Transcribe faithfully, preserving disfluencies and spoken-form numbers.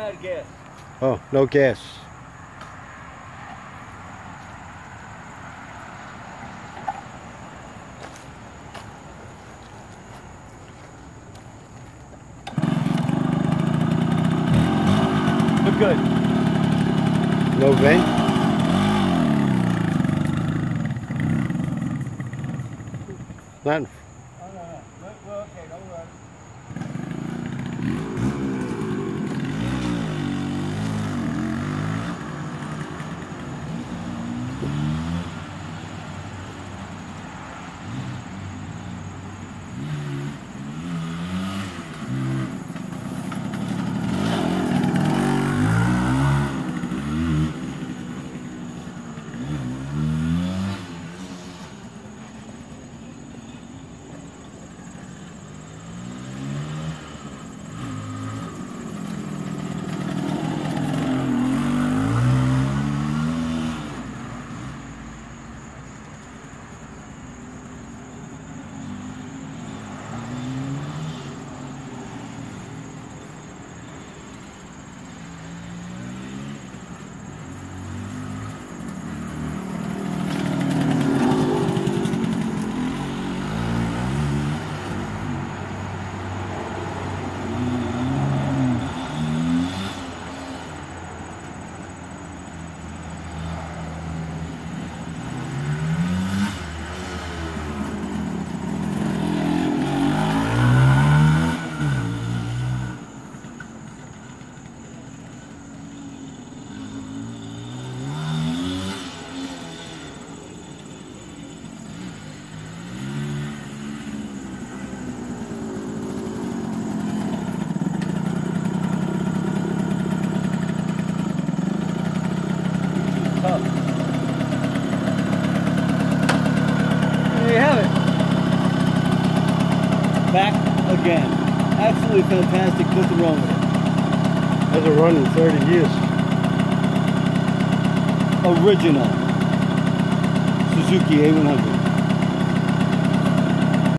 out of gas. Oh, no gas. We're good. No vent? Nothing. Oh, no, no. We're, we're okay, don't worry. There you have it. Back again. Absolutely fantastic. Nothing wrong with it. Hasn't run in thirty years. Original Suzuki A one hundred.